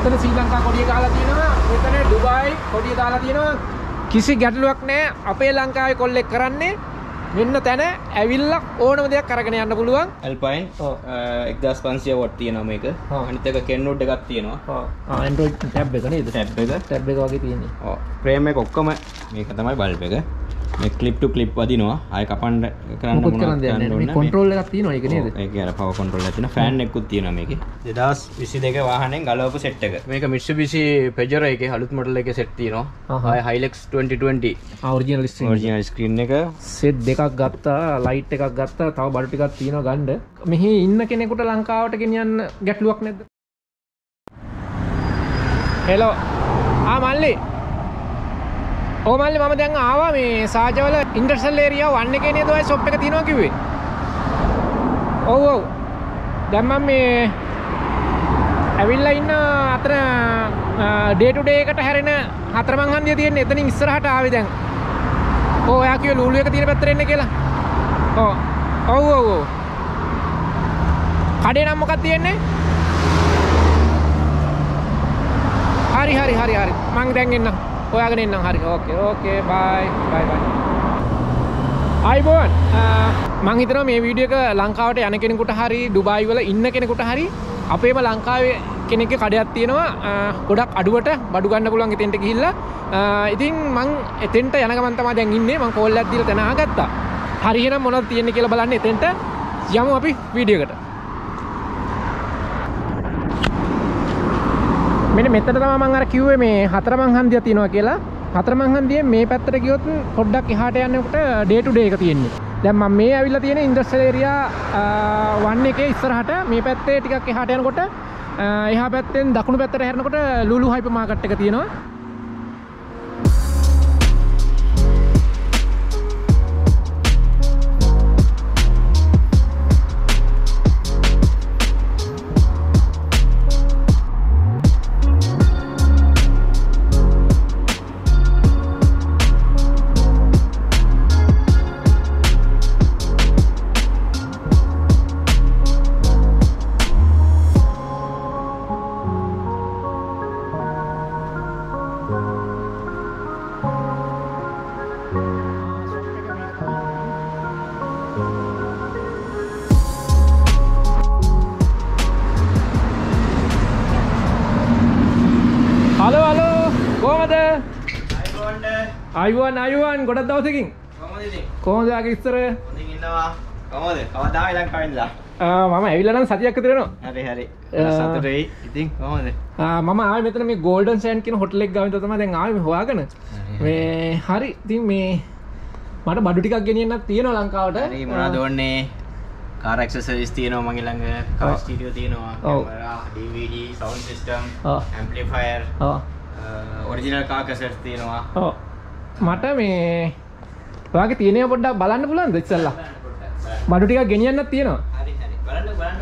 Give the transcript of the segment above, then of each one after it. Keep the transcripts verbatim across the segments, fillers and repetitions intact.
මෙතන ශ්‍රී ලංකා කොඩිය ගහලා තියෙනවා. මෙතන දුබායි කොඩිය දාලා තියෙනවා. කිසි ගැටලුවක් නැහැ. අපේ ලංකාවේ කොල්ලෙක් කරන්නේ මෙන්න තැන ඇවිල්ලා ඕනම දෙයක් අරගෙන යන්න පුළුවන්. ALPINE එක්දාස් පන්සිය වොට් තියෙනවා මේක. අනිත් එක KENWOOD එකක් තියෙනවා. ඔව්. ආ Android tab එක නේද? tab එක. tab එක වගේ තියෙන්නේ. ඔව්. frame එක ඔක්කොම මේක තමයි බල්බ් එක. මේ clip to clip වදිනවා. ආයෙ කපන්න කරන්න මොකද කරන්න දෙන්නේ නැහැ. මේ control එකක් තියෙනවා ඒක නේද? ඒක අර power control එකක් තියෙනවා. fan එකකුත් තියෙනවා මේකේ. දෙදාස් විසිදෙක වාහනයෙන් ගලවපු set එක. මේක Mitsubishi Pajero එකේ අලුත් model එකේ set තියෙනවා. ආයෙ Hilux twenty twenty. ආ original screen. original screen එක. set දෙකක් ගත්තා, light එකක් ගත්තා, තව බඩු ටිකක් තියෙනවා ගන්න. මෙහි ඉන්න කෙනෙකුට ලංකාවට ගෙනියන්න ගැටලුවක් නැද්ද? hello. ආ මල්ලි. ඔව් මල්ලි මම දැන් ආවා මේ සාජවල ඉන්ඩස්ට්‍රියල් ඒරියා one එකේ නේද ඔය shop එක තියෙනවා කිව්වේ. ඔව් ඔව්. දැන් මම මේ ඇවිල්ලා ඉන්න අතර ඩේ ටු ඩේ එකට හැරෙන හතරමං හන්දිය තියෙන එතනින් ඉස්සරහට ආවේ දැන්. ඔව් ඔයා කිව්වේ ලූලු එක තියෙන පැත්තට එන්න කියලා. ඔව්. ඔව් ඔව් ඔව්. කඩේ නම් මොකක්ද තියෙන්නේ? හරි හරි හරි හරි. මං දැන් එන්නම්. ඔයාගෙන එන්නම්. හරි. ඕකේ ඕකේ බයි බයි බයි. අයිබෝන් මං හිතනවා මේ වීඩියෝ එක ලංකාවට යන කෙනෙකුට හරි ඩුබායි වල ඉන්න කෙනෙකුට හරි අපේම ලංකාවේ කෙනෙක්ගේ කඩයක් තියෙනවා ගොඩක් අඩුවට බඩු ගන්න පුළුවන් එතෙන්ට ගිහිල්ලා. ඉතින් මං එතෙන්ට යන ගමන් තමයි දැන් ඉන්නේ. මං කෝල් එකක් දීලා තන අහගත්තා. හරි එහෙනම් මොනවද තියෙන්නේ කියලා බලන්න එතෙන්ට යමු අපි වීඩියෝ එකට. මෙන්න මෙතන තමයි මම අර කිව්වේ මේ හතරමං හන්දිය තියෙනවා කියලා. හතරමං හන්දියේ මේ පැත්තට ගියොත් පොඩ්ඩක් එහාට යනකොට ඩේ ටු ඩේ එක තියෙන්නේ. දැන් මම මේ ඇවිල්ලා තියෙන ඉන්ඩස්ට්‍රියල් ඒරියා one එකේ ඉස්සරහට මේ පැත්තේ ටිකක් එහාට යනකොට එහා පැත්තෙන් දකුණු පැත්තට හැරෙනකොට ලූලු හයිපර් මාකට් එක තියෙනවා. අයිවන් අයිවන් ගොඩක් දවසකින් කොහමද ඉතින් කොහොමද ආගේ ඉස්සර හොඳින් ඉන්නවා කොහමද කවදා ලංකාවෙන් ඉඳලා ආ මම ඇවිල්ලා නම් සතියක් විතර වෙනවා හරි හරි සතුටුයි ඉතින් කොහමද ආ මම ආවේ මෙතන මේ ගෝල්ඩන් සෑන්ඩ් කියන හොටල් එක ගාව ඉඳලා තමයි දැන් ආවේ මේ හොයාගෙන මේ හරි ඉතින් මේ මට බඩු ටිකක් ගෙනියන්නත් තියෙනවා ලංකාවට හරි මොනවද ඕනේ කාර් ඇක්සසරිස් තියෙනවා මගේ ළඟ කාර් ස්ටීරියෝ තියෙනවා camera D V D sound system amplifier ඔව් ඔරිජිනල් කාර් කැසට් තියෙනවා ඔව් මට මේ ඔයාගේ තියෙනවා පොඩ්ඩක් බලන්න පුළුවන්ද ඉස්සෙල්ලා බඩු ටිකක් ගෙනියන්නත් තියෙනවා හරි හරි බලන්න බලන්න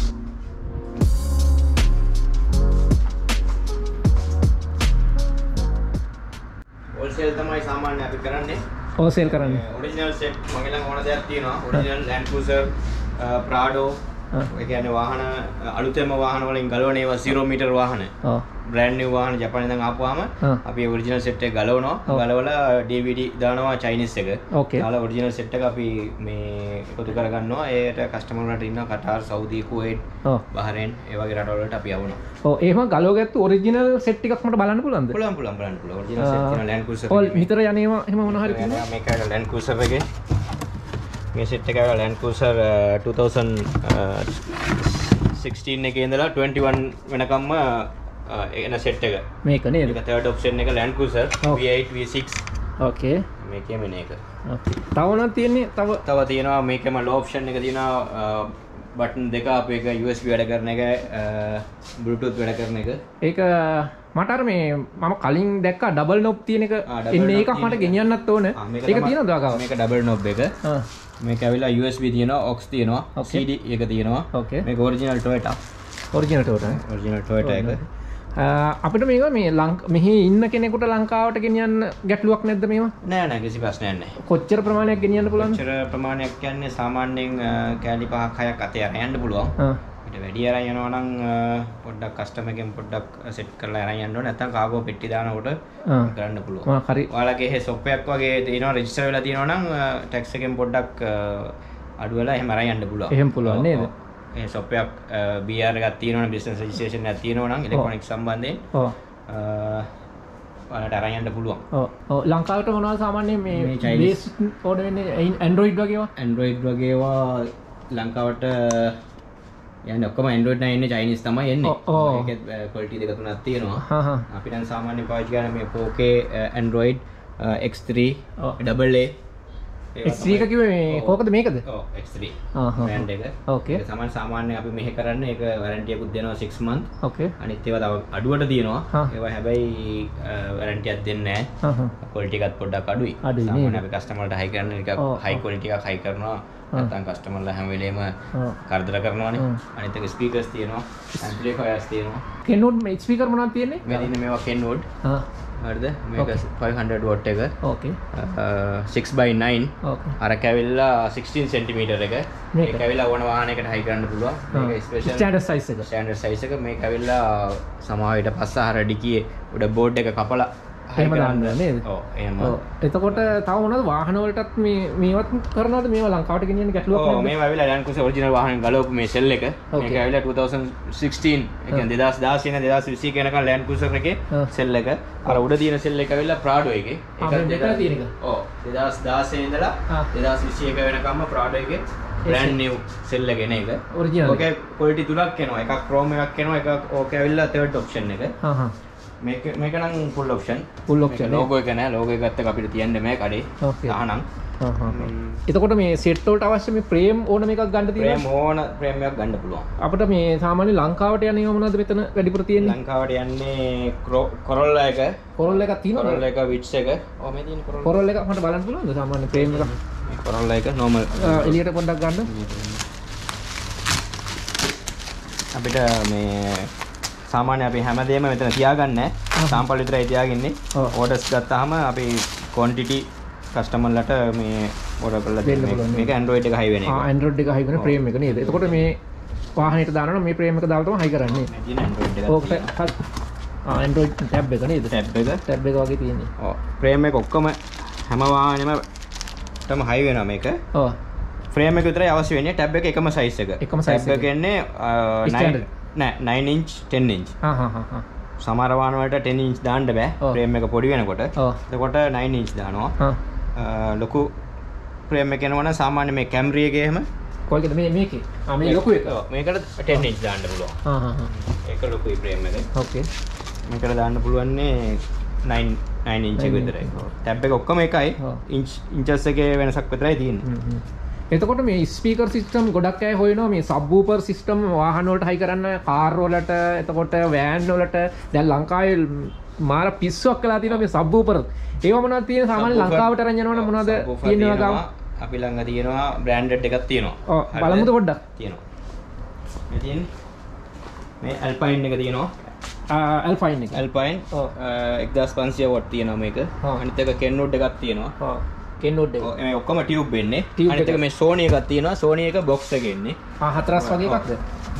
හෝල්සේල් තමයි සාමාන්‍ය අපි කරන්නේ හෝල්සේල් කරන්නේ ඔරිජිනල් සෙට් මගේ ළඟ ඕන දෙයක් තියෙනවා ඔරිජිනල් ලෑන්ඩ් ක්‍රූසර් ප්‍රාඩෝ ඒ කියන්නේ වාහන අලුතෙන්ම වාහන වලින් ගලවන ඒවා zero meter වාහන ඔව් brand new වාහන ජපානයෙන් දැන් ආපුවාම අපි ඔරිජිනල් සෙට් එක ගලවනවා ගලවලා D V D දානවා චයිනීස් එක දාලා ඔරිජිනල් සෙට් එක අපි මේ එකතු කරගන්නවා ඒකට කස්ටමර් වලට ඉන්නවා කටාර් සෞදි කුවේට් බහරේන් ඒ වගේ රටවල් වලට අපි යවනවා ඔව් එහෙම ගලවගත්තු ඔරිජිනල් සෙට් ටිකක් මට බලන්න පුළුවන්ද පුළුවන් පුළුවන් බලන්න පුළුවන් ඔරිජිනල් සෙට් තියෙනවා ලෑන්ඩ් ක්‍රූසර් ඔව් විතර යන්නේම එහෙම මොනවා හරි තියෙනවා මේක ලෑන්ඩ් ක්‍රූසර් එකේ මේ සෙට් එක ඇවිල්ලා ලෑන්ඩ් ක්‍රූසර් twenty sixteen එකේ ඉඳලා twenty-one වෙනකම්ම එන සෙට් එක මේක නේද ඒක third option එක Land Cruiser V eight V six ඕකේ මේකේ මෙන්න එක ඕකේ තව මොනවද තියෙන්නේ තව තව තියෙනවා මේකේම low option එක තියෙනවා බටන් දෙක අපේ එක U S B වැඩ කරන එක Bluetooth වැඩ කරන එක ඒක මට අර මේ මම කලින් දැක්කා ඩබල් නොබ් තියෙන එක එන්නේ එකක් මට ගෙනියන්නත් ඕන ඒක තියෙනවද ඔයාගාව මේක ඩබල් නොබ් එක මේක ඇවිල්ලා U S B තියෙනවා aux තියෙනවා C D එක තියෙනවා මේක original Toyota original Toyota original Toyota එක අපිට මේක මේ මෙහි ඉන්න කෙනෙකුට ලංකාවට ගෙනියන්න ගැටලුවක් නැද්ද මේවා නෑ නෑ කිසි ප්‍රශ්නයක් නෑ කොච්චර ප්‍රමාණයක් ගෙනියන්න පුළුවන්ද කොච්චර ප්‍රමාණයක් කියන්නේ සාමාන්‍යයෙන් කෑලි පහක් හයක් අතේ යන්න පුළුවන් ඊට වැඩි අරන් යනවා නම් පොඩ්ඩක් කස්ටමර් එකෙන් පොඩ්ඩක් සෙට් කරලා අරන් යන්න ඕනේ. නැත්නම් කාගෝ පෙට්ටි දානකොට කරන්න පුළුවන්. ආ හරි. ඔයාලගේ එහෙ shop එකක් වගේ තියෙනවා රෙජිස්ටර් වෙලා තියෙනවා නම් ටැක්ස් එකෙන් පොඩ්ඩක් අඩු වෙලා එහෙම අරන් යන්න පුළුවන්. එහෙම පුළුවන් නේද? ඒ shop එකක් B R එකක් තියෙනවනේ business registration එකක් තියෙනවා නම් ඉලෙක්ට්‍රොනික සම්බන්ධයෙන් ඔව් ඔයාලට අරන් යන්න පුළුවන්. ඔව් ඔව් ලංකාවට මොනවද සාමාන්‍යයෙන් මේ බේස් ඕඩර් වෙන්නේ Android වගේ ඒවා? Android වගේ ඒවා ලංකාවට යන්නේ ඔක්කොම Android නෑ එන්නේ Chinese තමයි එන්නේ. ඒකෙත් quality දෙක තුනක් තියෙනවා. හා හා. අපි දැන් සාමාන්‍යයෙන් පාවිච්චි කරන මේ four K Android X three double A X three එක කිව්වේ මේ කොහොමද මේකද? ඔව් X three ආ හා brand එක. ඕකේ. ඒක සාමාන්‍ය සාමාන්‍යයෙන් අපි මෙහෙ කරන්නේ ඒක warranty එකකුත් දෙනවා six month. ඕකේ. අනිත් ඒවා තව අඩුවට තියෙනවා. ඒවා හැබැයි warranty එකක් දෙන්නේ නැහැ. හා හා. quality එකත් පොඩ්ඩක් අඩුයි. සාමාන්‍යයෙන් අපි customer වලට high කරන එක high quality එකක් high කරනවා. නැත්නම් customer ලා හැම වෙලේම කරදර කරනවානේ. අනිත් එක speakers තියෙනවා. amplifiers තියෙනවා. KENWOOD මේ speaker මොනවද තියෙන්නේ? මේ දින මේවා KENWOOD. ආ. හරිද? මේක five hundred watt එක. ඕකේ. six by nine. ඕකේ. අර කැවිල්ලා sixteen centimeter එක. මේක කැවිල්ලා ඕන වාහනයකට high කරන්න පුළුවන්. මේක special standard size එක. standard size එක. මේක කැවිල්ලා සමහර විට පස්සහර ඩිකියේ උඩ board එක කපලා එහෙම දාන්න නේද? ඔව් එහෙම. ඔව්. එතකොට තව මොනවද වාහන වලටත් මේ මේවත් කරනවද මේවා ලංකාවට ගෙනියන්න ගැටලුවක් නේද? ඔව් මේවා ඇවිල්ලා Land Cruiser original වාහන ගලවපු මේ සෙල් එක. මේක ඇවිල්ලා twenty sixteen ඒ කියන්නේ twenty sixteen twenty twenty වෙනකන් Land Cruiser එකේ සෙල් එක. අර උඩ තියෙන සෙල් එක ඇවිල්ලා Prado එකේ. ඒක දෙකලා තියෙන එක. ඔව් twenty sixteen ඉඳලා twenty twenty-one වෙනකම්ම Prado එකේ brand new සෙල් එක එන එක. original. ඕකේ quality තුනක් එනවා. එකක් chrome එකක් එනවා. එකක් ඕකේ ඇවිල්ලා third option එක. හා හා. මේක මේක නම් full option. full option. logo එක නෑ. logo එක ගත්ත එක අපිට තියන්නේ මේ කඩේ. ඕකේ. ආනම්. හා හා. එතකොට මේ set වලට අවශ්‍ය මේ frame ඕනම එකක් ගන්න තියෙනවා. frame ඕන frame එකක් ගන්න පුළුවන්. අපිට මේ සාමාන්‍ය ලංකාවට යන්නේ මොනවද මෙතන වැඩිපුර තියෙන්නේ? ලංකාවට යන්නේ Corolla එක. Corolla එකක් තියෙනවද? Corolla එක Vitz එක. ඔව් මේ තියෙන Corolla. Corolla එක මට බලන්න පුළුවන්ද සාමාන්‍ය frame එක? මේ Corolla එක normal. එළියට පොඩ්ඩක් ගන්න. අපිට මේ සාමාන්‍ය අපි හැමදේම මෙතන තියාගන්නේ නැහැ. සාම්පල් විතරයි තියාගන්නේ. ඕඩර්ස් ගත්තාම අපි quantity කස්ටමර්ලට මේ ඕඩර් කරලා දෙන්න පුළුවන්. මේක Android එක high වෙන එක. ආ Android එක high වෙන frame එක නේද? එතකොට මේ වාහනේට දානවා මේ frame එක දාලා තමයි high කරන්නේ. මේ තියෙන Android එකක්. ඕක ආ Android tab එක නේද? tab එක. tab එක වගේ තියෙන්නේ. ඔව්. frame එක ඔක්කොම හැම වාහනෙම තම high වෙනවා මේක. ඔව්. frame එක විතරයි අවශ්‍ය වෙන්නේ. tab එක එකම size එක. එකම size එක. tab එක එන්නේ nine නෑ nine inch ten inch. හා හා හා හා. සමහර වාහන වලට ten inch දාන්න බෑ. frame එක පොඩි වෙනකොට. එතකොට nine inch දානවා. හා. ලොකු frame එක එනවනම් සාමාන්‍ය මේ Camry එකේ එහෙම කොයිකද මේ මේකේ? ආ මේ ලොකු එක. ඔව් මේකට ten inch දාන්න පුළුවන්. හා හා හා. ඒක ලොකුයි frame එක. ඕකේ. මේකට දාන්න පුළුවන්නේ nine nine inch එක විතරයි. tab එක ඔක්කොම එකයි. inch inches එකේ වෙනසක් විතරයි තියෙන්නේ. එතකොට මේ ස්පීකර් සිස්ටම් ගොඩක් අය හොයනවා මේ සබ්වූෆර් සිස්ටම් වාහන වලට හයි කරන්න කාර් වලට එතකොට වෑන් වලට දැන් ලංකාවේ මාර පිස්සුවක් වෙලා තියෙනවා මේ සබ්වූෆර් ඒව මොනවද තියෙන සාමාන්‍ය ලංකාවට අරන් යනවනම් මොනවද තියෙනවා ගාව අපි ළඟ තියෙනවා බ්‍රෑන්ඩඩ් එකක් තියෙනවා ඔව් බලමුද පොඩ්ඩක් තියෙනවා මේ තියෙන්නේ මේ Alpine එක තියෙනවා Alpine එක Alpine fifteen hundred watt තියෙනවා මේක අනිත් එක KENWOOD එකක් තියෙනවා KENWOOD එක. මේ ඔක්කොම tube වෙන්නේ. අනිත් එක මේ Sony එකක් තියෙනවා. Sony එක box එකේ එන්නේ. ආ හතරස් වගේ එකක්ද?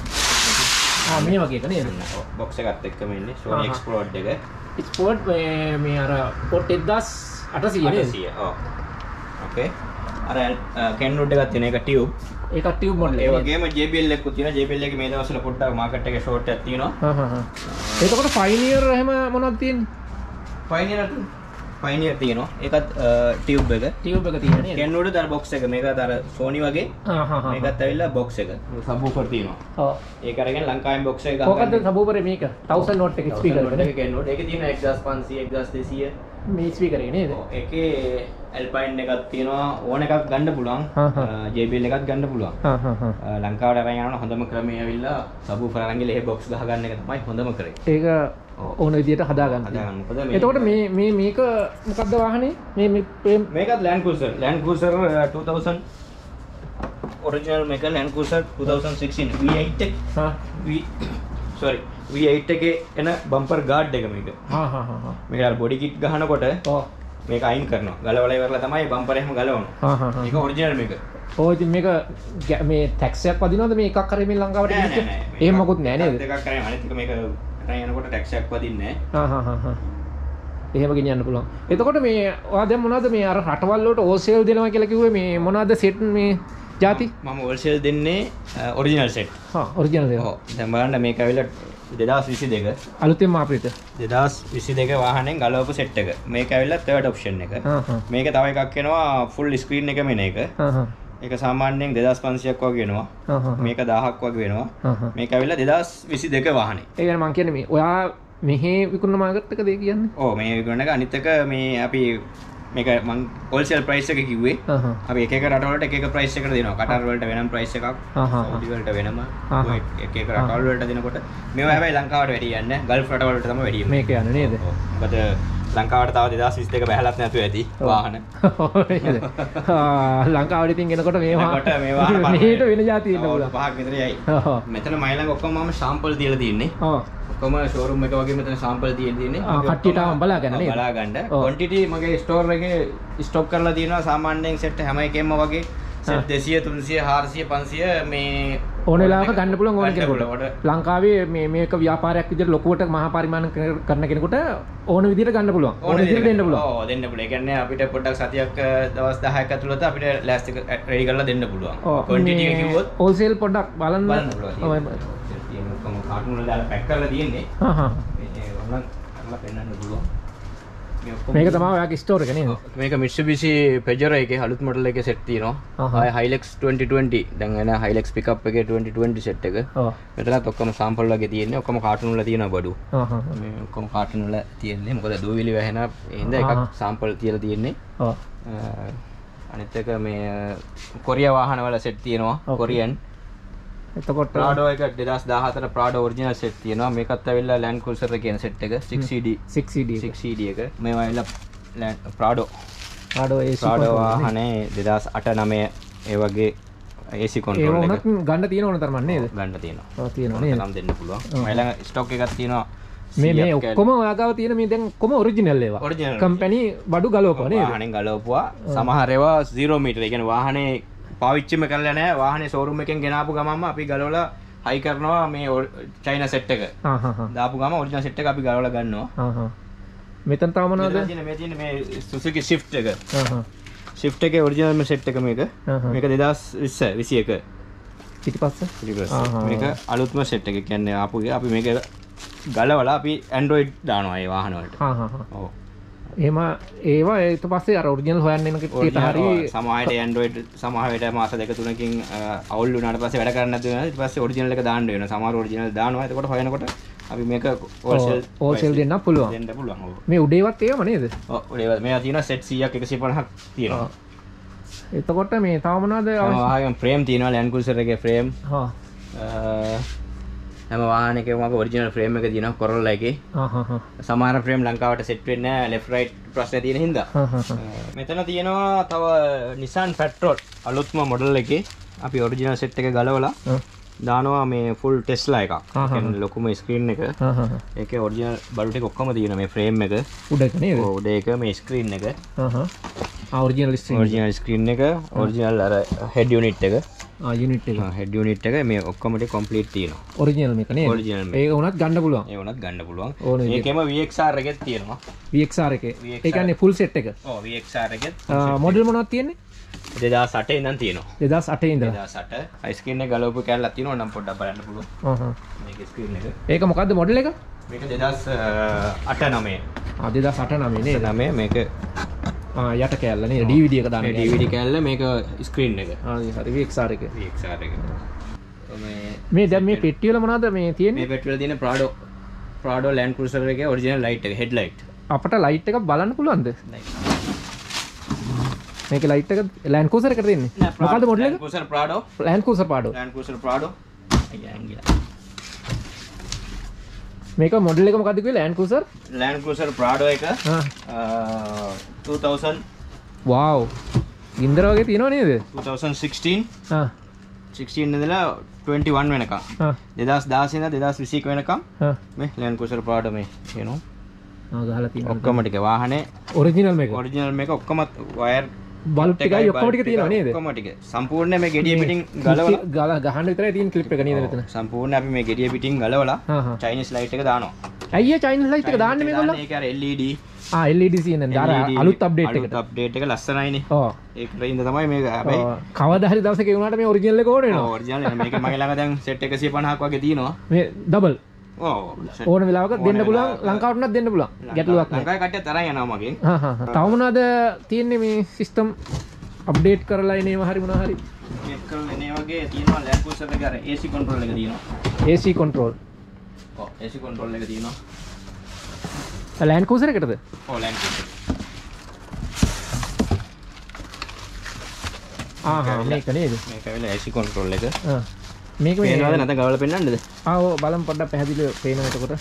ආ මේ වගේ එක නේද? ඔව් box එකත් එක්කම එන්නේ. Sony Export එක. Export මේ මේ අර port eighteen eighty නේද? eight hundred. ඔව්. ඕකේ. අර KENWOOD එකක් තියෙන එක tube. ඒක tube model. ඒ වගේම J B L එකකුත් තියෙනවා. J B L එකේ මේ දවස්වල පොඩ්ඩක් market එකේ short එකක් තියෙනවා. හා හා හා. එතකොට Pioneer එහෙම මොනවද තියෙන්නේ? Pioneer Pioneer තියෙනවා. ඒකත් tube එක. tube එක තියෙන නේද? KENWOOD දාර box එක. මේකත් අර Sony වගේ. හා හා හා. මේකත් ඇවිල්ලා box එක. subwoofer තියෙනවා. ඔව්. ඒක අරගෙන ලංකාවෙන් box එක ගහගන්න. කොහොමද subwoofer මේක? one thousand watt එක speaker එක නේ. KENWOOD ඒකේ තියෙන fifteen hundred twelve hundred මේ speaker එක නේද? ඔව්. ඒකේ Alpine එකක් තියෙනවා. ඕන එකක් ගන්න පුළුවන්. J B L එකක් ගන්න පුළුවන්. හා හා හා. ලංකාවට අරන් යනවනම් හොඳම ක්‍රමය ඇවිල්ලා subwoofer අරන් ගිහලා ඒ box ගහගන්න එක තමයි හොඳම කරේ. ඒක ඕන විදියට හදාගන්න. හදාගන්න. මොකද මේ එතකොට මේ මේ මේක මොකක්ද වාහනේ? මේ මේ මේකත් Land Cruiser. Land Cruiser two thousand original මේක Land Cruiser twenty sixteen V eight එක. හා V sorry V eight එකේ එන bumper guard එක මේක. හා හා හා. මේක අර body kit ගහනකොට ඔව් මේක අයින් කරනවා. ගලවලා ඉවරලා තමයි බම්පර් එකම ගලවනවා. හා හා හා. මේක ඔරිජිනල් මේක. ඔය ඉතින් මේක මේ ටැක්ස් එකක් වදිනවද මේ එකක් කරේ මේ ලංකාවට ගෙනිච්ච? එහෙම මොකුත් නෑ නේද? දෙකක් කරේ අනිත් එක මේක රටෙන් යනකොට ටැක්ස් එකක් වදින්නේ නෑ. හා හා හා හා. එහෙම ගෙනියන්න පුළුවන්. එතකොට මේ ඔයා දැන් මොනවද මේ අර රටවල් වලට ඕසෙල් දෙනවා කියලා කිව්වේ මේ මොනවද සෙට් මේ ಜಾති? මම ඕසෙල් දෙන්නේ ඔරිජිනල් සෙට්. හා ඔරිජිනල් දෙනවා. ඔව්. දැන් බලන්න මේක ඇවිල්ලා දෙදාස් විසි දෙක අලුතෙන්ම ආපිට දෙදාස් විසි දෙක වාහනෙන් ගලවපු සෙට් එක. මේක ඇවිල්ලා තර්ඩ් ඔප්ෂන් එක. මේක තව එකක් එනවා ෆුල් ස්ක්‍රීන් එක මෙන එක. ඒක සාමාන්‍යයෙන් දෙදාස් පන්සියයක් වගේ වෙනවා. මේක දහයක් වගේ වෙනවා. මේක ඇවිල්ලා දෙදාස් විසි දෙක වාහනේ. ඒ කියන්නේ මම කියන්නේ මේ ඔයා මෙහි විකුණන මාකට් එක දෙය කියන්නේ? ඔව් මේ විකුණන එක අනිත් එක මේ අපි මේක මං හෝල්සේල් ප්‍රයිස් එක කිව්වේ. අපි එක එක රටවලට එක එක ප්‍රයිස් එකකට දෙනවා. කටාර් වලට වෙනම ප්‍රයිස් එකක්. සෞදි වලට වෙනම. එක එක රටවල් වලට දෙනකොට මේවා හැබැයි ලංකාවට වැඩි යන්නේ. ගල්ෆ් රටවලට තමයි වැඩි යන්නේ. මේක යන්නේ නේද? මොකද ලංකාවට තව දෙදාස් විසි දෙක බහැලත් නැතුව ඇති වාහන. ලංකාවට ඉතින් එනකොට මේවා එනකොට මේ වාහන මෙහෙට වෙන જાති ඉන්න පුළුවන්. පහක් විතර යයි. මෙතන මයි ළඟ ඔක්කොම මම සාම්පල් දීලා තියෙන්නේ. ඔව්. ඔක්කොම ෂෝරූම් එක වගේ මෙතන සාම්පල් දීලා තියෙන්නේ. ආ කට්ටියට ආවම බලා ගන්න නේද? බලා ගන්න. ක්වොන්ටිටි මගේ ස්ටෝර් එකේ ස්ටොක් කරලා තියෙනවා සාමාන්‍යයෙන් සෙට් හැම එකෙම වගේ සෙට් දෙසිය තුන්සිය හාරසිය පන්සිය මේ ඕන වෙලාවක ගන්න පුළුවන් ඕන කෙනෙකුට. ලංකාවේ මේ මේක ව්‍යාපාරයක් විදිහට ලොකුවට මහා පරිමාණ කරන කෙනෙකුට ඕන විදිහට ගන්න පුළුවන්. ඕන විදිහට දෙන්න පුළුවන්. ඔව් දෙන්න පුළුවන්. ඒ කියන්නේ අපිට පොඩ්ඩක් සතියක් දවස් දහයක් ඇතුළත අපිට ලෑස්ති රෙඩි කරලා දෙන්න පුළුවන්. ක්වොන්ටිටි එක කිව්වොත් හෝල්සේල් පොඩ්ඩක් බලන්න බලන්න පුළුවන්. ඔක්කොම කාටුන් වල දාලා පැක් කරලා තියෙන්නේ. හා හා. මේ ඔන්න කරලා පෙන්නන්න පුළුවන්. මේක තමයි ඔයාගේ ස්ටෝර් එක නේද? මේක Mitsubishi Pajero එකේ අලුත් මොඩල් එකේ සෙට් තියෙනවා. ආය Hilux twenty twenty. දැන් එන Hilux pickup එකේ twenty twenty සෙට් එක. ඔව්. මෙතනත් ඔක්කොම සාම්පල් වගේ තියෙන්නේ. ඔක්කොම කාටුන් වල තියෙනවා බඩු. හා හා. මේ ඔක්කොම කාටුන් වල තියෙන්නේ. මොකද දූවිලි වැහෙන හින්දා එකක් සාම්පල් තියලා තියෙන්නේ. ඔව්. අනිත් එක මේ කොරියා වාහන වල සෙට් තියෙනවා. කොරියන්. එතකොට Prado එක දෙදාස් දාහතර Prado ඔරිජිනල් සෙට් තියෙනවා. මේකත් ඇවිල්ලා Land Cruiser එකේ කියන සෙට් එක six C D six C D six C D එක. මේවා ඇවිල්ලා Prado Prado A C Prado වාහනේ දෙදාස් අට නවය ඒ වගේ A C control එක. ඒක උනත් ගන්න තියෙන ඕන තරම් නේද? ගන්න තියෙනවා. ඔව් තියෙනවා නේද? නම් දෙන්න පුළුවන්. මයිලඟ ස්ටොක් එකක් තියෙනවා. මේ මේ ඔක්කොම ඔයාගාව තියෙන මේ දැන් ඔක්කොම ඔරිජිනල් ඒවා. කම්පැනි බඩු ගලවපුවා නේද? වාහනෙන් ගලවපුවා. සමහර ඒවා zero meter. ඒ කියන්නේ වාහනේ පාවිච්චිම කරලා නැහැ. වාහනේ ෂෝරූම් එකෙන් ගෙනාපු ගමන්ම අපි ගලවලා හයි කරනවා මේ චයිනා සෙට් එක. හා හා හා. දාපු ගමන් ඔරිජිනල් සෙට් එක අපි ගලවලා ගන්නවා. හා හා. මෙතන තව මොනවද? මේ තියෙන මේ Suzuki Swift එක. හා හා. Swift එකේ ඔරිජිනල් සෙට් එක මේක. මේක දෙදාස් විසි එක. පිටිපස්ස? පිටිපස්ස. මේක අලුත්ම සෙට් එක. කියන්නේ ආපු එක අපි මේක ගලවලා අපි Android දානවා ඒ වාහන වලට. හා හා හා. ඔව්. එහෙම ඒවා ඊට පස්සේ අර ඔරිජිනල් හොයන්න එන කීයට හරි සමහරට Android සමහර වෙලට මාස දෙක තුනකින් අවුල් වුණාට පස්සේ වැඩ කරන්න නැතුව ඊට පස්සේ ඔරිජිනල් එක දාන්න වෙනවා. සමහර ඔරිජිනල් දානවා. එතකොට හොයනකොට අපි මේක හෝල්සේල් හෝල්සේල් දෙන්න පුළුවන්. දෙන්න පුළුවන්. ඔව්. මේ උඩේවත් ඒවම නේද? ඔව් උඩේවත් මේවා තියෙනවා සෙට් සීයක් එකසිය පනහක් තියෙනවා. එතකොට මේ තව මොනවද අවශ්‍ය? ආයෙම ෆ්‍රේම් තියෙනවා Land Cruiser එකේ ෆ්‍රේම්. හා. හැම වාහනයකම අපේ ඔරිජිනල් ෆ්‍රේම් එක තියෙනවා Corolla එකේ. හා හා හා. සමහර ෆ්‍රේම් ලංකාවට සෙට් වෙන්නේ නැහැ left right ප්‍රශ්න තියෙන හින්දා. හා හා හා. මෙතන තියෙනවා තව Nissan Patrol අලුත්ම මොඩල් එකේ අපි ඔරිජිනල් සෙට් එක ගලවලා දානවා මේ full Tesla එකක්. ඒ කියන්නේ ලොකුම ස්ක්‍රීන් එක. හා හා හා. ඒකේ ඔරිජිනල් බඩු ටික ඔක්කොම තියෙනවා මේ ෆ්‍රේම් එක. උඩ එක නේද? ඔව් උඩ එක මේ ස්ක්‍රීන් එක. හා හා. ආ ඔරිජිනල් ස්ක්‍රීන්. ඔරිජිනල් ස්ක්‍රීන් එක, ඔරිජිනල් අර හෙඩ් යුනිට් එක. ආ යුනිට් එක. ආ හෙඩ් යුනිට් එක මේ ඔක්කොම ටික කම්ප්ලීට් තියෙනවා. ඔරිජිනල් මේක නේද? ඔරිජිනල් මේක. ඒක උනත් ගන්න පුළුවන්. ඒ උනත් ගන්න පුළුවන්. මේකෙම V X R එකෙත් තියෙනවා. V X R එකේ. ඒ කියන්නේ ෆුල් සෙට් එක. ඔව් V X R එකෙත්. මොඩල් මොනවද තියෙන්නේ? දෙදාස් අටේ ඉඳන් තියෙනවා. දෙදාස් අටේ ඉඳන්. දෙදාස් අට. අයි ස්ක්‍රීන් එක ගලවපු කැලලක් තියෙනවා නම් පොඩ්ඩක් බලන්න පුළුවන්. හ්ම් හ්ම්. මේකේ ස්ක්‍රීන් එක. ඒක මොකද්ද මොඩල් එක? මේක දෙදාස් අට නවය. ආ දෙදාස් අට නවය නේද? නවය මේක ආ යට කැලල නේද? D V D එක දාන්න. මේ D V D කැලල මේක ස්ක්‍රීන් එක. ආ හරි V X R එක. V X R එක. මේ මේ දැන් මේ පෙට්ටිය වල මොනවද මේ තියෙන්නේ? මේ පෙට්ටිය වල තියෙන Prado Prado Land Cruiser එකේ ඔරිජිනල් ලයිට් එක හෙඩ් ලයිට්. අපට ලයිට් එකක් බලන්න පුළුවන්ද? මේක ලයිට් එක Land Cruiser එකට දෙන්නේ. මොකද්ද මොඩල් එක? Land Cruiser Prado. Land Cruiser Prado. Land Cruiser Prado. අයියා ගියා. මේක මොඩල් එක මොකද්ද කිව්වේ? Land Cruiser? Land Cruiser Prado එක. ආ two thousand. wow. ඉන්දර වගේ තියෙනව නේද? twenty sixteen. ආ. sixteen ඉඳලා twenty-one වෙනකම්. ආ. දෙදාස් දහසෙන් ඉඳලා දෙදාස් විසි එක වෙනකම්. ආ. මේ Land Cruiser Prado මේ කියනවා. ආ ගහලා තියෙනවා. ඔක්කොම ටික වාහනේ ඔරිජිනල් මේක. ඔරිජිනල් මේක ඔක්කොම වයර් බල්බ් ටිකයි ඔක්කොම ටික තියෙනවා නේද? ඔක්කොම ටික. සම්පූර්ණ මේ ගෙඩිය පිටින් ගලවලා ගල ගහන්න විතරයි තියෙන ක්ලිප් එක නේද මෙතන? සම්පූර්ණ අපි මේ ගෙඩිය පිටින් ගලවලා චයිනීස් ලයිට් එක දානවා. ඇයි ඒ චයිනීස් ලයිට් එක දාන්නේ මේගොල්ලෝ? ඒක අර L E D. ආ L E D තියෙන දාර අලුත් අප්ඩේට් එකට. අලුත් අප්ඩේට් එක ලස්සනයිනේ. ඔව්. ඒකට ඉඳ තමයි මේක හැබැයි කවදා හරි දවසක ඒ වුණාට මේ ඔරිජිනල් එක ඕන වෙනවා. ඔව් ඔරිජිනල් එක. මේක මගේ ළඟ දැන් සෙට් එකසිය පනහක් වගේ තියෙනවා. මේ ඩබල්. ඔව්. ඕන වෙලාවක දෙන්න පුළුවන් ලංකාවට උනත් දෙන්න පුළුවන්. ගැටලුවක් නැහැ. ලංකාවේ කට්ටිය තරන් යනවා මගෙන්. හා හා. තව මොනවද තියෙන්නේ මේ සිස්ටම් අප්ඩේට් කරලා එනේම හරි මොනවා හරි අප්ඩේට් කරලා එනේ වගේ තියෙනවා ලෑන්ඩ් ක්‍රූසර් එකේ අර A C control එක තියෙනවා. A C control. ඔව් A C control එක තියෙනවා. ලෑන්ඩ් ක්‍රූසර් එකටද? ඔව් ලෑන්ඩ් ක්‍රූසර්. ආ හා මේක නේද? මේක ඇවිල්ලා A C control එක. ආ මේක මේ පේනවද නැත්නම් ගවලා පෙන්නන්නද? ආ ඔව් බලමු පොඩ්ඩක් පැහැදිලිව පේනවා එතකොට.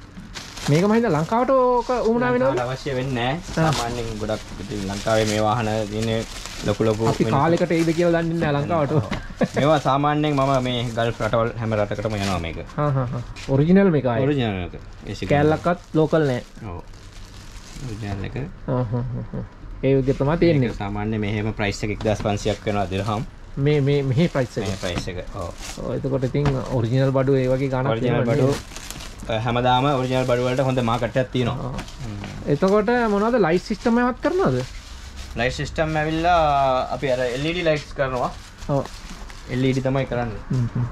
මේක මම හිතා ලංකාවට ඕක උමනා වෙනවද? අවශ්‍ය වෙන්නේ නැහැ. සාමාන්‍යයෙන් ගොඩක් ඉතින් ලංකාවේ මේ වාහන දිනේ ලොකු ලොකු අපි කාලෙකට එයිද කියලා දන්නේ නැහැ ලංකාවට. මේවා සාමාන්‍යයෙන් මම මේ ගල්ෆ් රටවල් හැම රටකටම යනවා මේක. හා හා හා. ඔරිජිනල් මේක ආයේ. ඔරිජිනල් එක. කෑල්ලක්වත් ලෝකල් නැහැ. ඔව්. ඔරිජිනල් එක. හා හා හා. ඒ විදිහට තමයි තියෙන්නේ. සාමාන්‍ය මෙහෙම ප්‍රයිස් එක එක්දාස් පන්සියයක් වෙනවා දිරහම්. මේ මේ මෙහි ප්‍රයිස් එක. මේ ප්‍රයිස් එක. ඔව්. ඔව් එතකොට ඉතින් ඔරිජිනල් බඩු ඒ වගේ ගාණක් ඔරිජිනල් බඩු හැමදාම ඔරිජිනල් බඩු වලට හොඳ මාකට් එකක් තියෙනවා. එතකොට මොනවද ලයිට් සිස්ටම් එකවත් කරනවද? ලයිට් සිස්ටම් ඇවිල්ලා අපි අර L E D ලයිට්ස් කරනවා. ඔව්. L E D තමයි කරන්නේ. හ්ම් හ්ම්.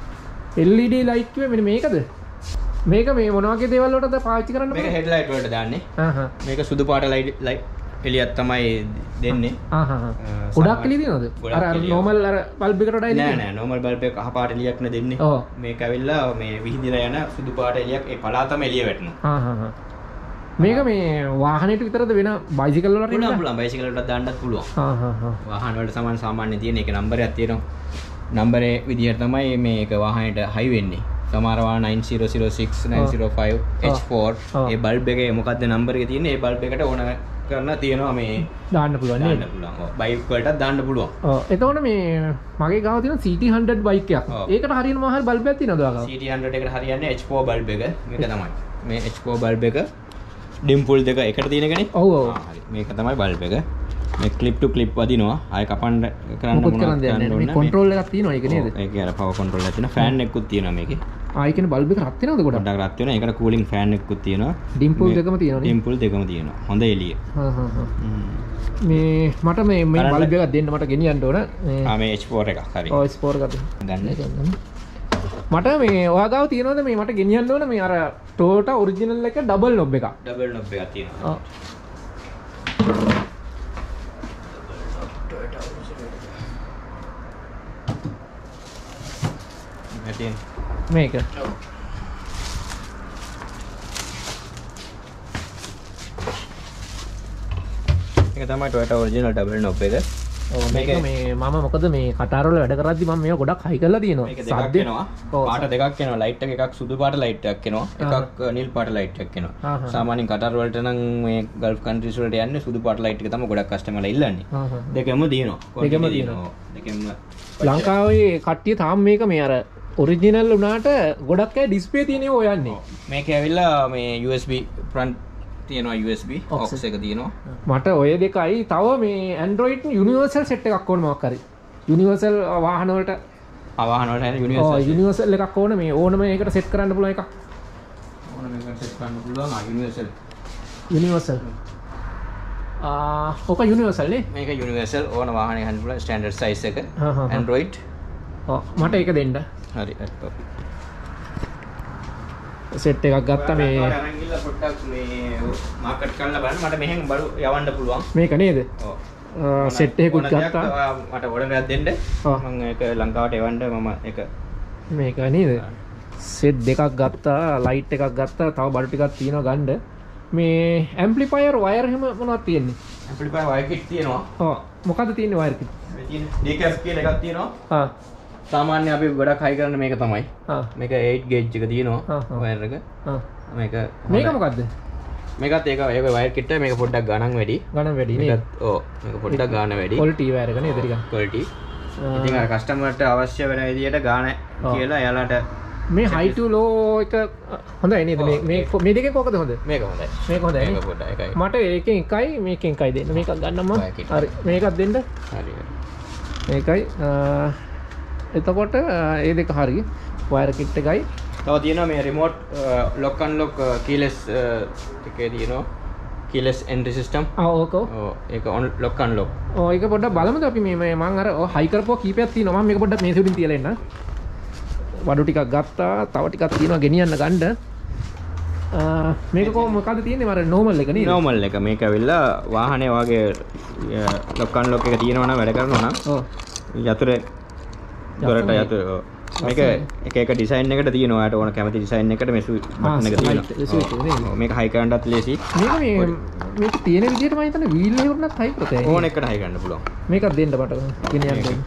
L E D ලයිට් කිව්වේ මෙන්න මේකද? මේක මේ මොන වගේ දේවල් වලටද පාවිච්චි කරන්න මේක හෙඩ් ලයිට් වලට දාන්නේ. හා හා. මේක සුදු පාට ලයිට් ලයිට් එළියක් තමයි දෙන්නේ. හා හා හා. ගොඩක් එළිය දිනවද? අර අර normal අර බල්බ් එකට වඩා එළිය. නෑ නෑ normal බල්බ් එක කහ පාට එළියක් නේ දෙන්නේ. ඔව්. මේක ඇවිල්ලා මේ විහිදිලා යන සුදු පාට එළියක් ඒ පළාතම එළිය වැටෙනවා. හා හා හා. මේක මේ වාහනේට විතරද වෙන බයිසිකල් වලට පුළුවන් පුළුවන් බයිසිකල් වලට දාන්නත් පුළුවන්. හා හා හා. වාහන වලට සමාන සාමාන්‍ය තියෙන එක නම්බරයක් තියෙනවා. නම්බරේ විදිහට තමයි මේක වාහනේට හයි වෙන්නේ. සමහර වාහන nine zero zero six nine zero five H four ඒ බල්බ් එකේ මොකක්ද නම්බර එක තියෙන්නේ ඒ බල්බ් එකට ඕන කරන තියෙනවා මේ දාන්න පුළුවන් නේද? දාන්න පුළුවන්. ඔව් බයික් වලටත් දාන්න පුළුවන්. ඔව් එතකොට මේ මගේ ගාව තියෙන C T one hundred bike එකක්. ඒකට හරියන මොහල් බල්බ් එකක් තියෙනවද ඔයාගාව? C T one hundred එකට හරියන්නේ H four බල්බ් එක. මේක තමයි. මේ H four බල්බ් එක ඩිම්පුල් දෙක එකට තියෙනකනේ. ඔව් ඔව්. හරි. මේක තමයි බල්බ් එක. මේ ක්ලිප් ටු ක්ලිප් වදිනවා. ආය කපන්න කරන්න මොකද කරන්න දෙන්නේ නැහැ. මේ කන්ට්‍රෝල් එකක් තියෙනවා ඒක නේද? ඒකේ අර පවර් කන්ට්‍රෝල් එකක් තියෙනවා. ෆෑන් එකකුත් තියෙනවා මේකේ. ආ ඒ කියන්නේ බල්බ් එක රත් වෙනවද ගොඩක්? ගොඩක් රත් වෙනවා. ඒකට කූලින් ෆෑන් එකකුත් තියෙනවා. ඩිම්පුල් දෙකම තියෙනවා නේ? ඩිම්පුල් දෙකම තියෙනවා. හොඳ එළිය. හා හා හා. මේ මට මේ මේ බල්බ් එකක් දෙන්න මට ගෙනියන්න ඕන. මේ ආ මේ H four එකක් හරි. ඔව් H four එකක් ගන්න. මට මේ ඔයා ගාව තියෙනවද මේ මට ගෙනියන්න ඕන මේ අර Toyota ඔරිජිනල් එක ඩබල් නොබ් එකක්. ඩබල් නොබ් එකක් තියෙනවා. ඔව්. මේක ඒක තමයි Toyota original double knob එක. ඔව් මේක මේ මම මොකද මේ කටාරවල වැඩ කරද්දි මම මේක ගොඩක් හයි කරලා තියෙනවා. මේක දෙකක් එනවා. පාට දෙකක් එනවා. ලයිට් එක එකක් සුදු පාට ලයිට් එකක් එනවා. එකක් නිල් පාට ලයිට් එකක් එනවා. සාමාන්‍යයෙන් කටාර වලට නම් මේ ගල්ෆ් කන්ට්‍රීස් වලට යන්නේ සුදු පාට ලයිට් එක තමයි ගොඩක් කස්ටමර්ලා ඉල්ලන්නේ. දෙකම දිනනවා. දෙකම දිනනවා. දෙකම ලංකාවේ කට්ටිය තාම මේක මේ අර ඔරිජිනල් උනාට ගොඩක් අය ඩිස්ප්ලේ තියෙනේ ඔය යන්නේ. මේක ඇවිල්ලා මේ U S B front තියෙනවා U S B aux එක තියෙනවා. මට ඔය දෙකයි තව මේ Android universal set එකක් ඕන මොකක් හරි. universal වාහන වලට වාහන වලට එන universal. ඔව් universal එකක් ඕන මේ ඕනම එකකට set කරන්න පුළුවන් එකක්. ඕනම එකකට set කරන්න පුළුවන් ආ universal. universal. ආ ඔක universal නේ? මේක universal ඕන වාහනයක ගන්න පුළුවන් standard size එක. Android. ඔව් මට ඒක දෙන්න. හරි. සෙට් එකක් ගත්තා මේ අරන් ගිහලා පොඩ්ඩක් මේ මාකට් කරලා බලන්න මට මෙහෙන් බලු යවන්න පුළුවන් මේක නේද? ඔව් සෙට් එකකුත් ගත්තා මට ඕඩර් එකක් දෙන්න මම ඒක ලංකාවට එවන්න මම ඒක මේක නේද? සෙට් දෙකක් ගත්තා ලයිට් එකක් ගත්තා තව බඩු ටිකක් තියෙනවා ගන්න මේ ඇම්ප්ලිෆයර් වයර් එහෙම මොනවද තියෙන්නේ? ඇම්ප්ලිෆයර් වයර් කිට් තියෙනවා. ඔව් මොකද්ද තියෙන්නේ වයර් කිට්? මේ තියෙන්නේ ඩීකැප් කියලා එකක් තියෙනවා. ආ සාමාන්‍ය අපි ගොඩක් හයි කරන මේක තමයි. ආ මේක eight gauge එක තියෙනවා වයර් එක. ආ මේක මේක මොකද්ද? මේකත් ඒක ඒක වයර් කිට් එක මේක පොඩ්ඩක් ගණන් වැඩි. ගණන් වැඩි නේද? මේකත් ඔව් මේක පොඩ්ඩක් ගාන වැඩි. quality වයර් එක නේද ටිකක්? quality. ඉතින් අර කස්ටමර්ට අවශ්‍ය වෙන විදියට ගාන කියලා එයාලට මේ high to low එක හොඳයි නේද මේ මේ මේ දෙකේ කොකද හොඳ මේක හොඳයි මේක හොඳයි මේක පොඩ්ඩක් එකයි මට ඒකෙන් එකයි මේකෙන් එකයි දෙන්න මේකක් ගන්නම්ම හරි මේකක් දෙන්න හරි මේකයි එතකොට ඒ දෙක හරි වයර් කිට් එකයි තව තියෙනවා මේ රිමෝට් ලොක් අන්ලොක් කීලෙස් එකේ තියෙනවා keyless entry system. ආ ඕක. ඔව් ඒක lock unlock. ඔව් ඒක පොඩ්ඩක් බලමුද අපි මේ මම අර හයි කරපුවා කීපයක් තියෙනවා මම මේක පොඩ්ඩක් මේ සුඩින් තියලා එන්න. වඩු ටිකක් ගත්තා තව ටිකක් තියෙනවා ගෙනියන්න ගන්න. මේක කොහොම මොකද තියෙන්නේ මර normal එක නේද? normal එක මේක ඇවිල්ලා වාහනේ වගේ lock unlock එක තියෙනවා නම් වැඩ කරනවා නම් ඔව් යතුරේ දොරට යතුර මේක එක එක ඩිසයින් එකට තියෙනවා. ඔයාලට ඕන කැමති ඩිසයින් එකට මේ ස්විච් බටන් එක තියෙනවා. මේක හයි කරන්නත් ලේසි. මේක මේ මේක තියෙන විදිහට මම හිතන්නේ වීල් එක උනත් හයි කරතේ. ඕන එකට හයි කරන්න පුළුවන්. මේකක් දෙන්න බට ගෙනියන්න දෙන්න.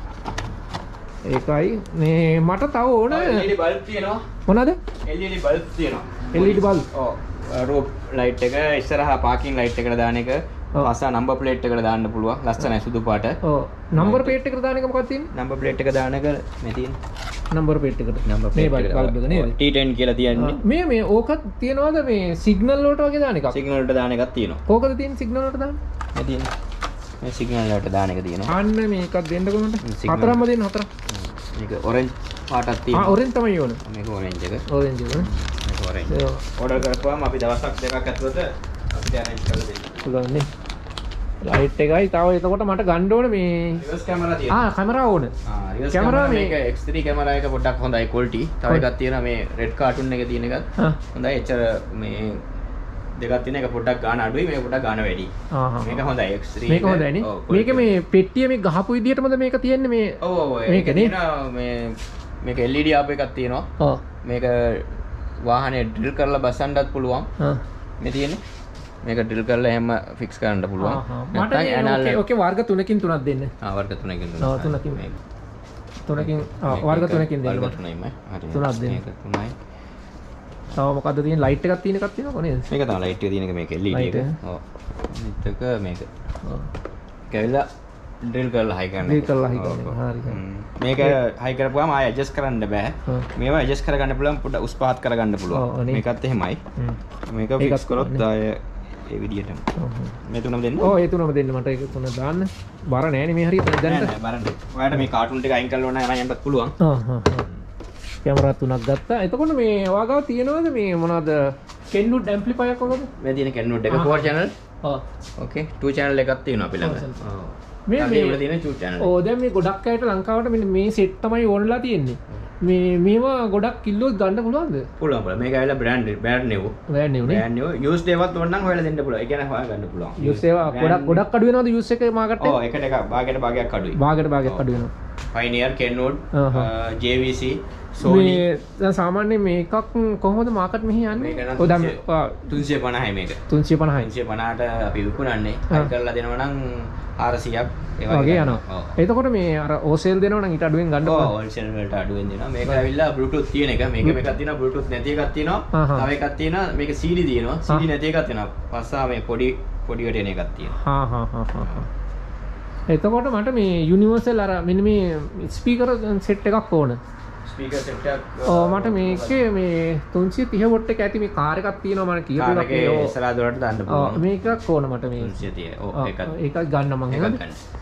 ඒකයි මේ මට තව ඕන L E D බල්බ් තියෙනවා. මොනවාද? L E D බල්බ් තියෙනවා. L E D bulb. ඔව්. රූප් ලයිට් එක ඉස්සරහා පාකින් ලයිට් එකට දාන එක. පස්සා නම්බර් ප්ලේට් එකට දාන්න පුළුවන්. ලස්සනයි සුදු පාට. ඔව්. නම්බර් ප්ලේට් එකට දාන එක මොකක්ද තියෙන්නේ? නම්බර් ප්ලේට් එක දාන එක මේ තියෙන. නම්බර් ප්ලේට් එකට. මේ බල්බ් එක නේද? T ten කියලා තියන්නේ. මේ මේ ඕකත් තියනවාද මේ සිග්නල් වලට වගේ දාන එකක්? සිග්නල් වලට දාන එකක් තියෙනවා. කෝකද තියෙන්නේ සිග්නල් වලට දාන්න? මේ තියෙන්නේ. මේ සිග්නල් වලට දාන එක තියෙනවා. අන්න මේකක් දෙන්න කොහොමද? හතරම දෙන්න හතර. මේක ඔරෙන්ජ් පාටක් තියෙනවා. ආ ඔරෙන්ජ් තමයි ඕන. මේක ඔරෙන්ජ් එක. ඔරෙන්ජ් එක. මේක ඔරෙන්ජ්. ඕඩර් කරපුවාම අපි දවසක් දෙකක් ඇතුළත අපිට අරේන්ජ් කරලා දෙන්න. පුළුවන් නේ. ලයිට් එකයි තව එතකොට මට ගන්න ඕන මේ රිවර්ස් කැමරා තියෙනවා. ආ කැමරා ඕන. ආ රිවර්ස් කැමරා මේක X three කැමරා එක පොඩ්ඩක් හොඳයි ක්වොලිටි. තව එකක් තියෙනවා මේ රෙඩ් කාටුන් එකේ තියෙන එකත්. හොඳයි. එච්චර මේ දෙකක් තියෙන එක පොඩ්ඩක් ගාන අඩුයි මේක පොඩ්ඩක් ගාන වැඩි. මේක හොඳයි X three. මේක හොඳයි නේ. මේක මේ පෙට්ටිය මේ ගහපු විදිහටමද මේක තියෙන්නේ මේ ඔව් ඔව් මේක තියෙනවා මේ මේක L E D ආප් එකක් තියෙනවා. ඔව්. මේක වාහනේ ඩ්‍රිල් කරලා බසන්නත් පුළුවන්. හා. මේ තියෙන්නේ මේක ඩ්‍රිල් කරලා එහෙම ෆික්ස් කරන්න පුළුවන්. මට ඕකේ ඕකේ වර්ග තුනකින් තුනක් දෙන්න. ආ වර්ග තුනකින් තුනක්. ඔව් තුනකින් මේක. තුනකින් ආ වර්ග තුනකින් දෙන්න. වර්ග තුනයිමයි. හරි. තුනක් දෙන්න. මේක තුනයි. තව මොකද්ද තියෙන්නේ ලයිට් එකක් තියෙන එකක් තියෙනවද නේද? මේක තමයි ලයිට් එක තියෙන එක මේක L E D එක. ඔව්. අනිත් එක මේක. ඔව්. කැවිලා ඩ්‍රිල් කරලා හයි කරන්න. ඩ්‍රිල් කරලා හයි කරන්න. හරි හරි. මේක හයි කරපුවාම ආය ඇඩ්ජස්ට් කරන්න බෑ. මේවා ඇඩ්ජස්ට් කරගන්න පුළුවන් පොඩ්ඩක් උස් පහත් කරගන්න පුළුවන්. මේකත් එහෙමයි. මේක ෆික්ස් කරොත් ආය ඒ විදියටම. මේ තුනම දෙන්න. ඔව් ඒ තුනම දෙන්න මට ඒක තුන දාන්න. බර නෑනේ මේ හරියට දැනට. නෑ නෑ බර නෑ. ඔයාලට මේ කාටුන් ටික අයින් කරලා ඕන නම් යන්නත් පුළුවන්. ආ හා හා. කැමරා තුනක් ගත්තා. එතකොට මේ ඔයාගාව තියෙනවද මේ මොනවද KENWOOD amplifier කොහොමද? මේ තියෙන KENWOOD එක four channel. ඔව්. ඕකේ two channel එකක් තියෙනවා අපි ළඟ. ඔව්. මේ මේ වල තියෙන two channel. ඔව් දැන් මේ ගොඩක් අයට ලංකාවට මෙන්න මේ සෙට් තමයි ඕනලා තියෙන්නේ. මේ මේවා ගොඩක් කිල්ලොත් ගන්න පුළුවන්ද? පුළුවන් පුළුවන්. මේක ඇවිල්ලා brand brand new. brand new නේ. brand new used ඒවත් ඕන නම් හොයලා දෙන්න පුළුවන්. ඒ කියන්නේ හොයා ගන්න පුළුවන්. used ඒවා ගොඩක් ගොඩක් අඩු වෙනවද used එකේ මාකට් එක? ඔව් එකට එක භාගයට භාගයක් අඩුයි. භාගයට භාගයක් අඩු වෙනවා. Pioneer KENWOOD J V C Sony මේ දැන් සාමාන්‍යයෙන් මේකක් කොහොමද මාකට් මෙහි යන්නේ? ඔය දැන් තුන්සිය පනහයි මේක. තුන්සිය පනහයි. තුන්සිය පනහට අපි විකුණන්නේ. හයි කරලා දෙනවා නම් හාරසියක් ඒ වගේ යනවා. එතකොට මේ අර ඕසෙල් දෙනවා නම් ඊට අඩුවෙන් ගන්න ඕන. ඔව් හෝල්සේල් වලට අඩුවෙන් දෙනවා. මේක ඇවිල්ලා Bluetooth තියෙන එක. මේක එකක් තියෙනවා Bluetooth නැති එකක් තියෙනවා. තව එකක් තියෙනවා මේක C D තියෙනවා. C D නැති එකක් තියෙනවා. පස්සා මේ පොඩි පොඩියට එන එකක් තියෙනවා. හා හා හා හා. එතකොට මට මේ යුනිවර්සල් අර මෙන්න මේ ස්පීකර් සෙට් එකක් ඕන. ස්පීකර් සෙට් එකක් ඔව් මට මේකේ මේ තුන්සිය තිහ වොට් එක ඇති මේ කාර් එකක් තියෙනවා මම කියපු එකක් මේ ඔව් ඉස්සරහ දොරට දාන්න පුළුවන්. ඔව් මේකක් ඕන මට මේ තුන්සිය තිහ. ඔව් ඒකක් ඒකක් ගන්න මම එහෙමද?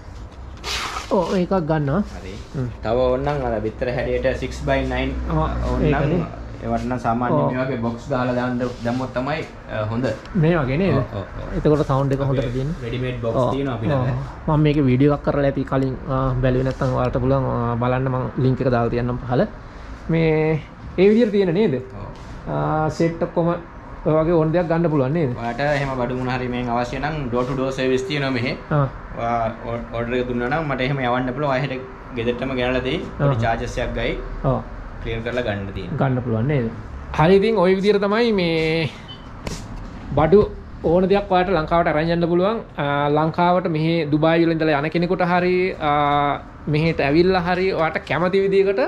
ඔව් ඒකක් ගන්නවා. හරි. තව ඕනනම් අර විතර හැඩයට six by nine ඕනනම් ඒවට නම් සාමාන්‍යයෙන් මේ වගේ බොක්ස් දාලා දාන්න දැම්මොත් තමයි හොඳ. මේ වගේ නේද? එතකොට සවුන්ඩ් එක හොඳට තියෙන. රෙඩිමේඩ් බොක්ස් තියෙනවා අපිට. මම මේකේ වීඩියෝ එකක් කරලා ඇති කලින් බැලුවේ නැත්නම් ඔයාලට පුළුවන් බලන්න මම ලින්ක් එක දාලා තියන්නම් පහළ. මේ ඒ විදිහට තියෙන නේද? ඔව්. සෙට් ඔක්කොම ඔය වගේ ඕන දෙයක් ගන්න පුළුවන් නේද? ඔයාලට එහෙම බඩු මොන හරි මේන් අවශ්‍ය නම් ඩෝර් ටු ඩෝර් සර්විස් තියෙනවා මෙහෙ. ආ. ඔයා ඕඩර් එක දුන්නා නම් මට එහෙම යවන්න පුළුවන්. ආයෙත් ගෙදරටම ගෙනලා දෙයි. පොඩි චාර්ජස් එකක් ගයි. ඔව්. ක්ලියර් කරලා ගන්න තියෙනවා. ගන්න පුළුවන් නේද? හරි ඉතින් ওই විදිහට තමයි මේ බඩු ඕන දෙයක් ඔයාලට ලංකාවට අරන් යන්න පුළුවන්. ලංකාවට මෙහි දුබායි වල ඉඳලා යන කෙනෙකුට හරි මෙහෙට ඇවිල්ලා හරි ඔයාලට කැමති විදිහකට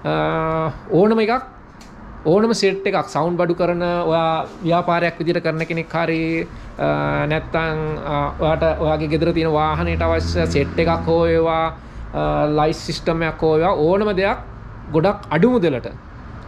ඕනම එකක් ඕනම සෙට් එකක් සවුන්ඩ් බඩු කරන ඔයා ව්‍යාපාරයක් විදිහට කරන කෙනෙක් හරි නැත්නම් ඔයාට ඔයාගේ ගෙදර තියෙන වාහනයට අවශ්‍ය සෙට් එකක් හෝ ඒවා ලයිට් සිස්ටම් එකක් හෝ ඒවා ඕනම දෙයක් ගොඩක් අඩු මුදලට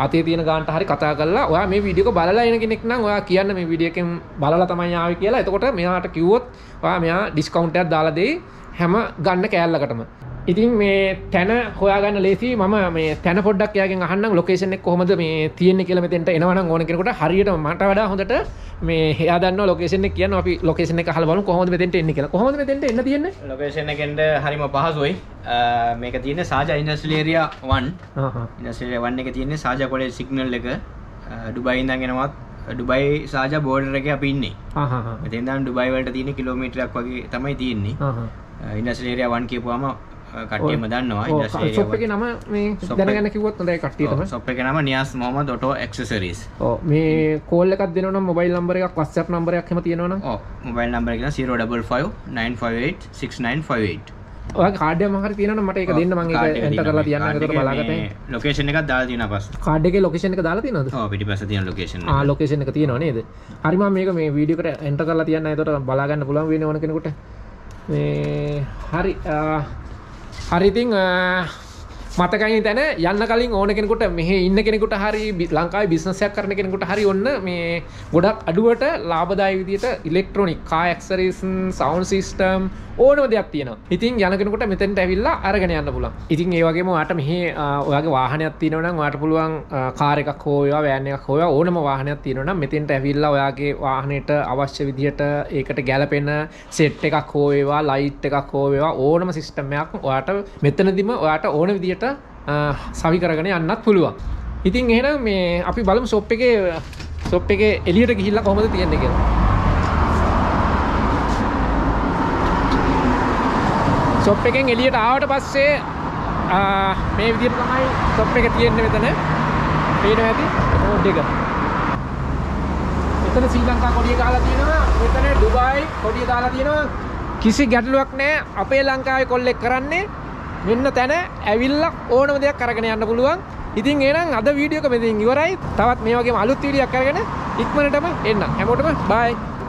අතේ තියෙන ගානට හරි කතා කරලා ඔයා මේ වීඩියෝ එක බලලා එන කෙනෙක් නම් ඔයා කියන්න මේ වීඩියෝ එකෙන් බලලා තමයි ආවේ කියලා. එතකොට මෙයාට කිව්වොත් ඔයා මෙයා ඩිස්කවුන්ට් එකක් දාලා දෙයි හැම ගන්න කෑල්ලකටම. ඉතින් මේ තැන හොයාගන්න ලේසි. මම මේ තැන පොඩ්ඩක් එයාගෙන් අහන්නම් ලොකේෂන් එක කොහොමද මේ තියෙන්නේ කියලා. මෙතෙන්ට එනවනම් ඕන කෙනෙකුට හරියට මට වඩා හොඳට මේ එයා දන්නවා ලොකේෂන් එක කියනවා. අපි ලොකේෂන් එක අහලා බලමු කොහොමද මෙතෙන්ට එන්නේ කියලා. කොහොමද මෙතෙන්ට එන්න තියෙන්නේ? ලොකේෂන් එකෙන්ද හරිම පහසුයි. මේක තියෙන්නේ සාජා ඉන්ඩස්ට්‍රියල් ඒරියා one. හහ. ඉන්ඩස්ට්‍රියල් ඒරියා one එකේ තියෙන්නේ සාජා කොලේ සිග්නල් එක. ඩුබයි ඉඳන් එනවත් ඩුබයි සාජා බෝඩර් එකේ අපි ඉන්නේ. හහ හහ. මෙතෙන් ඉඳන් ඩුබයි වලට තියෙන කිලෝමීටරයක් වගේ තමයි තියෙන්නේ. හහ. ඉන්ඩස්ට්‍රියල් ඒරියා one කියපුවාම කට්ටියම දන්නවා. ඉන්ඩස්ට්‍රියල් ඒරියා ෂොප් එකේ නම මේ දැනගන්න කිව්වොත් හොඳයි කට්ටියටම. ෂොප් එකේ නම නියාස් මොහමඩ් ඔටෝ ඇක්සසරිස්. ඔව් මේ කෝල් එකක් දෙනවා නම් මොබයිල් නම්බර් එකක් WhatsApp නම්බර් එකක් එහෙම තියෙනවා නම් ඔව් මොබයිල් නම්බර් එක කියන zero five five nine five eight six nine five eight. ඔයාගේ කාඩ් එක මම හරි තියෙනවනම් මට ඒක දෙන්න මම ඒක එන්ටර් කරලා තියන්න. ඒකට බලාගන්න. ලොකේෂන් එකක් දාලා තියෙනවා පස්සේ. කාඩ් එකේ ලොකේෂන් එක දාලා තියෙනවද? ඔව් පිටිපස්සේ තියෙන ලොකේෂන් එක. ආ ලොකේෂන් එක තියෙනව නේද? හරි මම මේක මේ වීඩියෝ එකට එන්ටර් කරලා තියන්න. ඒකට බලා ගන්න පුළුවන් වෙන ඕන කෙනෙකුට. මේ හරි හරි ඉතින් මතකයි තැන යන්න කලින් ඕන කෙනෙකුට මෙහෙ ඉන්න කෙනෙකුට හරි ලංකාවේ බිස්නස් එකක් කරන කෙනෙකුට හරි ඔන්න මේ ගොඩක් අඩුවට ලාභදායී විදියට ඉලෙක්ට්‍රොනික කාර් ඇක්සසරිස් සවුන්ඩ් සිස්ටම් ඕනම දෙයක් තියෙනවා. ඉතින් යන කෙනෙකුට මෙතෙන්ට ඇවිල්ලා අරගෙන යන්න පුළුවන්. ඉතින් ඒ වගේම ඔයාට මෙහි ඔයාගේ වාහනයක් තියෙනවා නම් ඔයාට පුළුවන් කාර් එකක් හෝ වේවා වෑන් එකක් හෝ වේවා ඕනම වාහනයක් තියෙනවා නම් මෙතෙන්ට ඇවිල්ලා ඔයාගේ වාහනේට අවශ්‍ය විදියට ඒකට ගැලපෙන සෙට් එකක් හෝ වේවා ලයිට් එකක් හෝ වේවා ඕනම සිස්ටම් එකක් ඔයාට මෙතනදිම ඔයාට ඕන විදියට සවි කරගෙන යන්නත් පුළුවන්. ඉතින් එහෙනම් මේ අපි බලමු ෂොප් එකේ ෂොප් එකේ එළියට ගිහිල්ලා කොහොමද තියන්නේ කියලා. ෂොප් එකෙන් එළියට ආවට පස්සේ මේ විදිහට තමයි ෂොප් එක තියෙන්නේ මෙතන. පේනවා ඇති බෝඩ් එක. මෙතන ශ්‍රී ලංකා කොඩිය ගහලා තියෙනවා. මෙතන ඩුබායි කොඩිය දාලා තියෙනවා. කිසි ගැටලුවක් නැහැ. අපේ ලංකාවේ කොල්ලෙක් කරන්නේ මෙන්න තැන ඇවිල්ලා ඕනම දෙයක් අරගෙන යන්න පුළුවන්. ඉතින් එහෙනම් අද වීඩියෝ එක මෙතනින් ඉවරයි. තවත් මේ වගේම අලුත් වීඩියෝයක් අරගෙන ඉක්මනටම එන්න. හැමෝටම බයි.